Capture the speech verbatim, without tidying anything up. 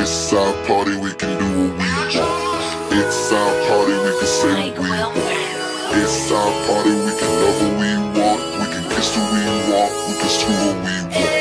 It's our party, we can do what we want. It's our party, we can say what we want. It's our party, we can love what we want. We can kiss who we want, we can screw what we want.